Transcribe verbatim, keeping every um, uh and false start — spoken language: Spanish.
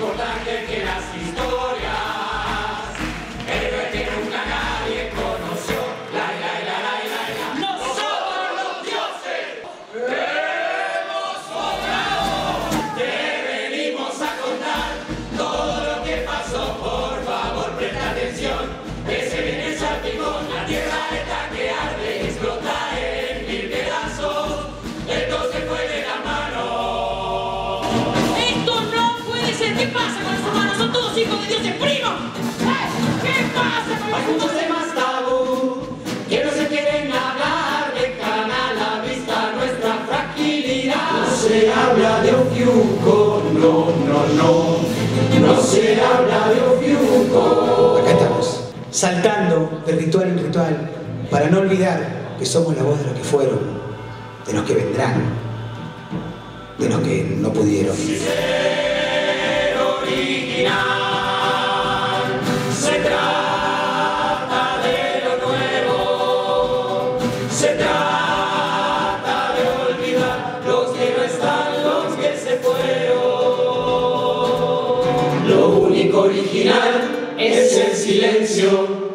importante que las historias, héroe que nunca nadie conoció. La, la, la, la, la, la. Nosotros los dioses hemos sobrado. Te venimos a contar todo lo que pasó. Por favor, presta atención, que se viene el salpicón. La tierra está que arde, explota en mil pedazos. Esto se fue de la mano. ¡Esto no puede ser! ¿Qué pasa con los humanos? ¡Son todos hijos de dioses primos! ¿Eh? ¿Qué pasa con los Hay muchos temas tabú que no se quieren hablar, dejan a la vista nuestra fragilidad. No se habla de Ofiuco, no, no, no. No se habla de Ofiuco. Acá estamos, saltando de ritual en ritual, para no olvidar que somos la voz de los que fueron, de los que vendrán, de los que no pudieron. Ser original, se trata de lo nuevo, se trata de olvidar los que no están, los que se fueron. Lo único original es el silencio.